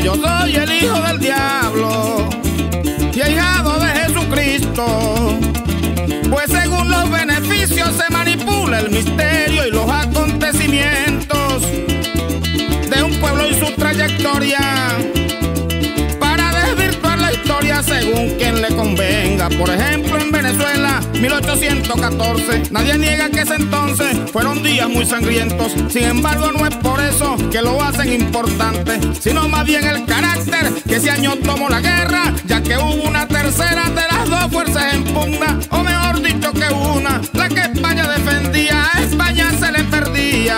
yo soy el hijo del diablo y ahijado de Jesucristo. Pues según los beneficios se manipula el misterio y los acontecimientos de un pueblo y su trayectoria para desvirtuar la historia según quien le convenga. Por ejemplo, en Venezuela, 1814, nadie niega que ese entonces fueron días muy sangrientos. Sin embargo, no es por eso que lo hacen importante, sino más bien el carácter que ese año tomó la guerra, ya que hubo una tercera de las dos fuerzas en pugna, o mejor dicho que una, la que España defendía, a España se le perdía.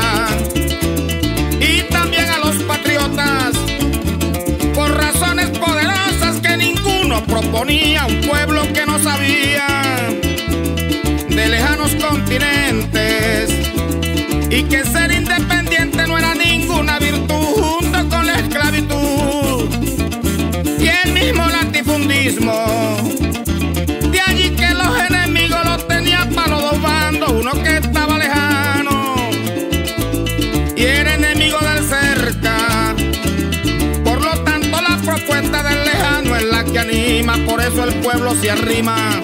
Y también a los patriotas, por razones poderosas que ninguno proponía, un pueblo que no sabía de lejanos continentes y que ser independiente no era ninguna virtud, junto con la esclavitud y el mismo latifundismo. De allí que los enemigos los tenían para los dos bandos, uno que estaba lejano y era enemigo del cerca. Por lo tanto, la propuesta del lejano es la que anima, por eso el pueblo se arrima.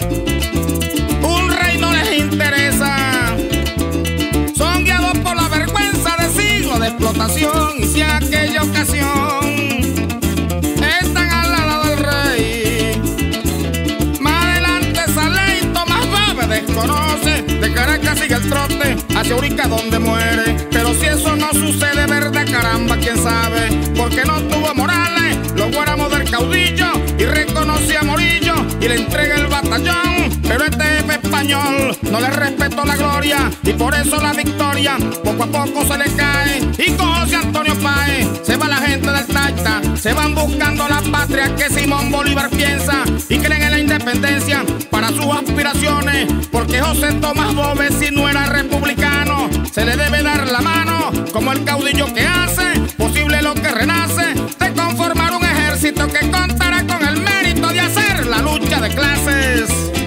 Un rey no les interesa, son guiados por la vergüenza de siglos de explotación, y si en aquella ocasión están al lado del rey, más adelante sale y Tomás Babe desconoce, de Caracas sigue el trote hacia Urica donde muere. Pero si eso no sucede, verdad caramba, quién sabe, porque no tuvo Morales los guáramos del caudillo y reconoció a Morillo y le entrega el batallón. Pero este jefe español no le respetó la gloria y por eso la victoria poco a poco se le cae. Y con José Antonio Páez se va la gente del Taita, se van buscando la patria que Simón Bolívar piensa y creen en la independencia para sus aspiraciones, porque José Tomás Bobe, si no era republicano, se le debe dar la mano como el caudillo que hace posible lo que renace, de conformar un ejército que contará con el mérito de hacer la lucha de clases.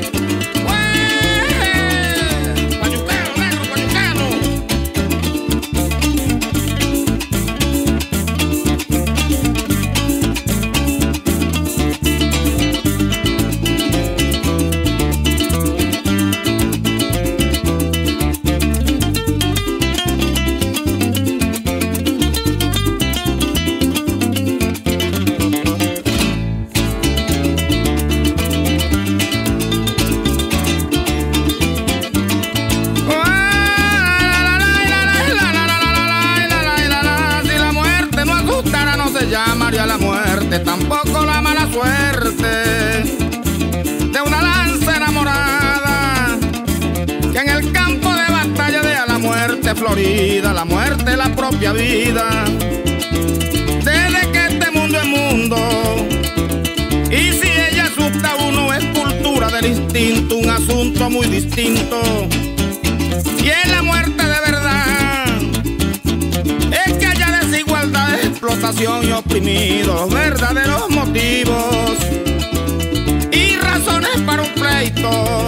Llamaría la muerte, tampoco la mala suerte de una lanza enamorada que en el campo de batalla deja la muerte florida, la muerte la propia vida. Desde que este mundo es mundo, y si ella asusta a uno es cultura del instinto, un asunto muy distinto. Y en la muerte de verdad es que haya desigualdad, explotación y oprimidos, verdaderos motivos y razones para un pleito.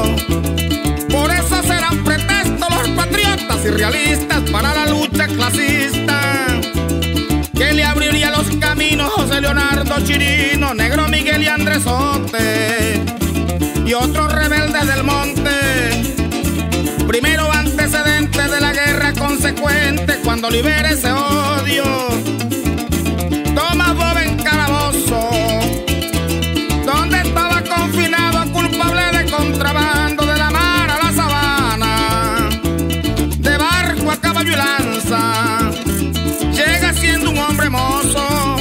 Por eso serán pretextos los patriotas y realistas para la lucha clasista, que le abriría los caminos José Leonardo Chirino, Negro Miguel y Andresote y otros rebeldes del monte. Primero antecedente de la guerra consecuente, cuando libere ese odio Tomás Bobe en calabozo, donde estaba confinado culpable de contrabando, de la mar a la sabana, de barco a caballo y lanza, llega siendo un hombre mozo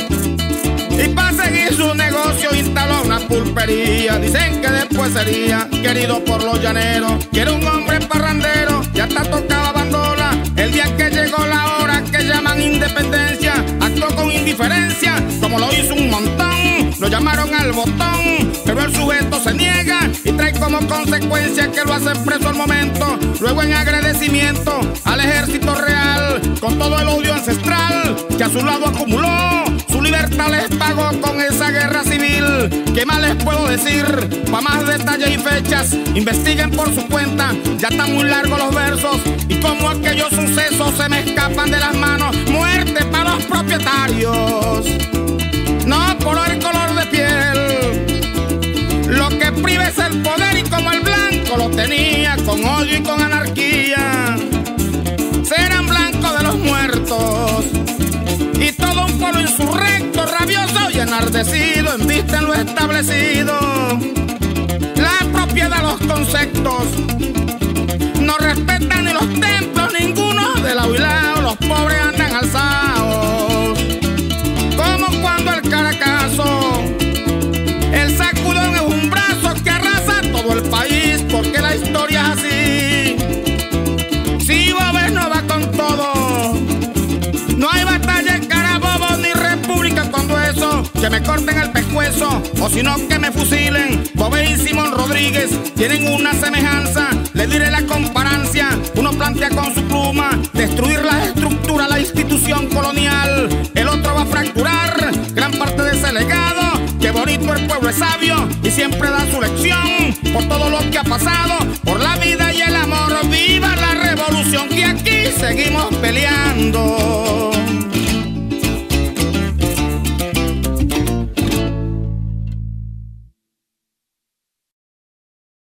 y para seguir su negocio instaló una pulpería. Dicen que después sería querido por los llaneros, que era un hombre parrandero y hasta tocaba bandola. El día que llegó la hora que llaman independencia, actuó con indiferencia, como lo hizo un montón. Lo llamaron al botón, pero el sujeto se niega y trae como consecuencia que lo hacen preso al momento. Luego, en agradecimiento al ejército real, con todo el odio ancestral que a su lado acumuló, su libertad les pagó con esa guerra civil. ¿Qué más les puedo decir? Pa' más detalles y fechas, investiguen por su cuenta. Ya están muy largos los versos y como aquellos sucesos se me escapan de las manos. Muerte para los propietarios no por el color de piel. Lo que priva es el poder y como el blanco lo tenía con odio y con anarquía, serán blancos de los muertos y todo un pueblo insurrecto, rabioso y enardecido en vista en lo establecido. La propiedad, los conceptos, no respetan ni los templos, ninguno de lado y lado, los pobres andan alzados, como cuando el Caracazo, el sacudón es un brazo que arrasa todo el país, porque la historia es así. Si Bobes no va con todo, no hay batalla en Carabobo ni república cuando eso, que me corten el pescuezo o si no que me fusilen. Bobes y Simón Rodríguez tienen una semejanza, le diré la comparancia. Uno plantea con su pluma destruir la estructura, la institución colonial, el otro va a fracturar gran parte de ese legado. Qué bonito, el pueblo es sabio y siempre da su lección por todo lo que ha pasado, por la vida y el amor. Viva la revolución, que aquí seguimos peleando.